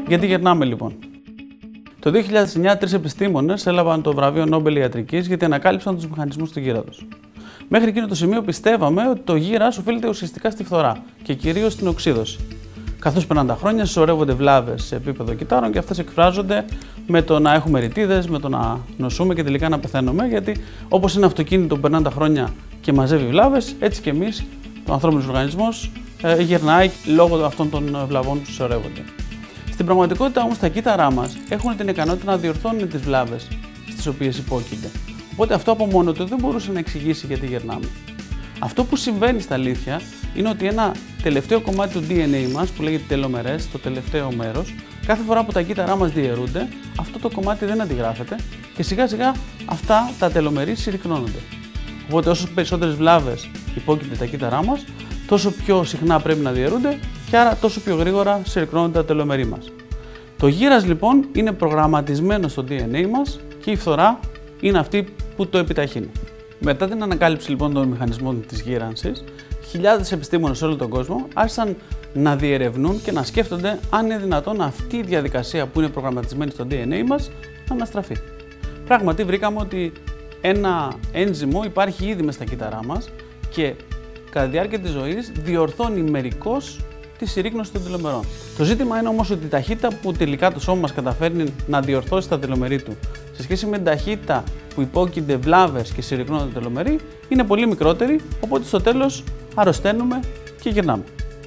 Γιατί γερνάμε λοιπόν? Το 2009 τρεις επιστήμονες έλαβαν το βραβείο Νόμπελ Ιατρικής γιατί ανακάλυψαν τους μηχανισμούς του γύρατος. Μέχρι εκείνο το σημείο πιστεύαμε ότι το γύρας οφείλεται ουσιαστικά στη φθορά και κυρίως στην οξύδωση. Καθώς περνάνε τα χρόνια, συσσωρεύονται βλάβες σε επίπεδο κυττάρων και αυτές εκφράζονται με το να έχουμε ρητίδες, με το να νοσούμε και τελικά να πεθαίνουμε. Γιατί όπως ένα αυτοκίνητο που περνάνε τα χρόνια και μαζεύει βλάβες, έτσι και εμείς, ο ανθρώπινος οργανισμός, γερνάει λόγω αυτών των βλαβών που συσσωρεύονται. Στην πραγματικότητα όμως τα κύτταρά μας έχουν την ικανότητα να διορθώνουν τις βλάβες στις οποίες υπόκεινται. Οπότε αυτό από μόνο του δεν μπορούσε να εξηγήσει γιατί γερνάμε. Αυτό που συμβαίνει στα αλήθεια είναι ότι ένα τελευταίο κομμάτι του DNA μας, που λέγεται telomeres, το τελευταίο μέρος, κάθε φορά που τα κύτταρά μας διαιρούνται, αυτό το κομμάτι δεν αντιγράφεται και σιγά σιγά αυτά τα telomeres συρρυκνώνονται. Οπότε όσο περισσότερες βλάβες υπόκεινται τα κύτταρά μας, τόσο πιο συχνά πρέπει να διαιρούνται και άρα τόσο πιο γρήγορα συρρυκνώνονται τα telomeres μας. Το γύρας λοιπόν είναι προγραμματισμένο στο DNA μας και η φθορά είναι αυτή που το επιταχύνει. Μετά την ανακάλυψη λοιπόν των μηχανισμών της γύρανσης, χιλιάδες επιστήμονες σε όλο τον κόσμο άρχισαν να διερευνούν και να σκέφτονται αν είναι δυνατόν αυτή η διαδικασία που είναι προγραμματισμένη στο DNA μας να αναστραφεί. Πράγματι βρήκαμε ότι ένα ένζυμο υπάρχει ήδη μες στα κύτταρά μας και κατά τη διάρκεια της ζωής διορθώνει μερικώς τη συρρίκνωση των τελομερών. Το ζήτημα είναι όμως ότι η ταχύτητα που τελικά το σώμα μας καταφέρνει να διορθώσει τα τελομερή του σε σχέση με την ταχύτητα που υπόκεινται βλάβες και συρρυκνώνονται τελομερή είναι πολύ μικρότερη, οπότε στο τέλος αρρωσταίνουμε και γυρνάμε.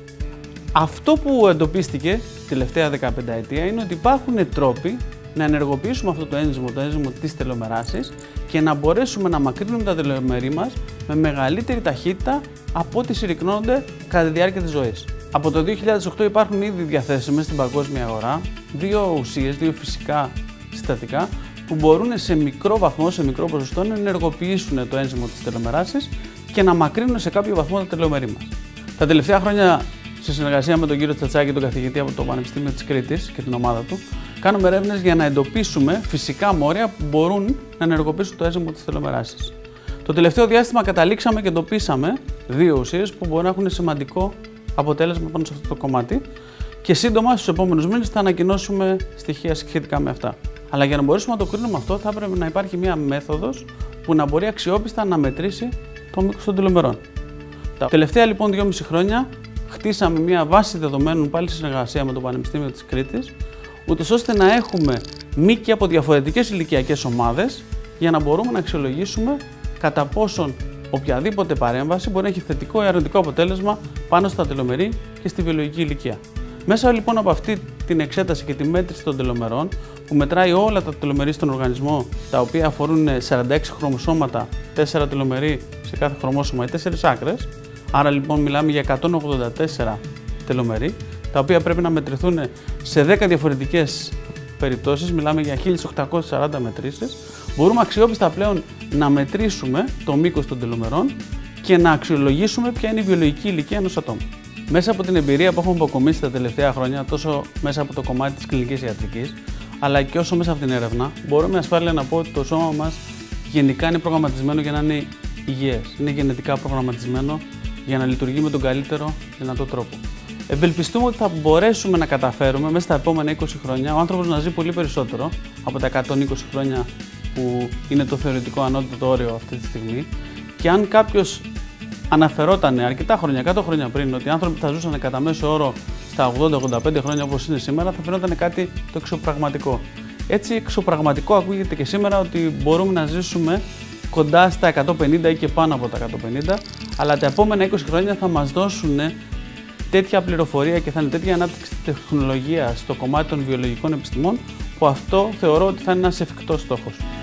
Αυτό που εντοπίστηκε τελευταία 15 ετία είναι ότι υπάρχουν τρόποι να ενεργοποιήσουμε αυτό το ένζυμο της τελομεράσης και να μπορέσουμε να μακρύνουμε τα τελομερή μας με μεγαλύτερη ταχύτητα από ό,τι συρρυκνώνονται κατά τη διάρκεια της ζωής. Από το 2008 υπάρχουν ήδη διαθέσιμες στην παγκόσμια αγορά δύο ουσίες, δύο φυσικά συστατικά που μπορούν σε μικρό βαθμό, σε μικρό ποσοστό να ενεργοποιήσουν το ένζυμο της τελομεράσης και να μακρύνουν σε κάποιο βαθμό τα τελομερή μας. Τα τελευταία χρόνια, σε συνεργασία με τον κύριο Τσατσάκη, τον καθηγητή από το Πανεπιστήμιο της Κρήτης και την ομάδα του, κάνουμε έρευνες για να εντοπίσουμε φυσικά μόρια που μπορούν να ενεργοποιήσουν το ένζυμο της τελομεράσης. Το τελευταίο διάστημα καταλήξαμε και εντοπίσαμε δύο ουσίες που μπορούν να έχουν σημαντικό αποτέλεσμα πάνω σε αυτό το κομμάτι και σύντομα στους επόμενους μήνες θα ανακοινώσουμε στοιχεία σχετικά με αυτά. Αλλά για να μπορέσουμε να το κρίνουμε αυτό, θα έπρεπε να υπάρχει μια μέθοδος που να μπορεί αξιόπιστα να μετρήσει το μήκος των τελομερών. Τα τελευταία λοιπόν 2,5 χρόνια χτίσαμε μια βάση δεδομένων πάλι σε συνεργασία με το Πανεπιστήμιο της Κρήτης, ούτως ώστε να έχουμε μήκη από διαφορετικές ηλικιακές ομάδες για να μπορούμε να αξιολογήσουμε κατά πόσον οποιαδήποτε παρέμβαση μπορεί να έχει θετικό ή αρνητικό αποτέλεσμα πάνω στα τελομερή και στη βιολογική ηλικία. Μέσα λοιπόν από αυτή την εξέταση και τη μέτρηση των τελομερών, που μετράει όλα τα τελομερή στον οργανισμό, τα οποία αφορούν 46 χρωμοσώματα, 4 τελομερή σε κάθε χρωμόσωμα ή 4 άκρες, άρα λοιπόν μιλάμε για 184 τελομερή, τα οποία πρέπει να μετρηθούν σε 10 διαφορετικές περιπτώσεις, μιλάμε για 1840 μετρήσεις, μπορούμε αξιόπιστα πλέον να μετρήσουμε το μήκος των τελομερών και να αξιολογήσουμε ποια είναι η βιολογική ηλικία ενός ατόμου. Μέσα από την εμπειρία που έχουμε αποκομίσει τα τελευταία χρόνια, τόσο μέσα από το κομμάτι της κλινικής ιατρικής, αλλά και όσο μέσα από την έρευνα, μπορώ με ασφάλεια να πω ότι το σώμα μας γενικά είναι προγραμματισμένο για να είναι υγιές. Είναι γενετικά προγραμματισμένο για να λειτουργεί με τον καλύτερο δυνατό τρόπο. Ευελπιστούμε ότι θα μπορέσουμε να καταφέρουμε μέσα στα επόμενα 20 χρόνια ο άνθρωπος να ζει πολύ περισσότερο από τα 120 χρόνια που είναι το θεωρητικό ανώτατο όριο αυτή τη στιγμή. Και αν κάποιος αναφερόταν αρκετά χρόνια, 100 χρόνια πριν, ότι οι άνθρωποι θα ζούσαν κατά μέσο όρο στα 80-85 χρόνια όπως είναι σήμερα, θα φαινόταν κάτι το εξωπραγματικό. Έτσι, εξωπραγματικό ακούγεται και σήμερα ότι μπορούμε να ζήσουμε κοντά στα 150 ή και πάνω από τα 150, αλλά τα επόμενα 20 χρόνια θα μας δώσουν τέτοια πληροφορία και θα είναι τέτοια ανάπτυξη τεχνολογία στο κομμάτι των βιολογικών επιστημών, που αυτό θεωρώ ότι θα είναι ένας εφικτός στόχος.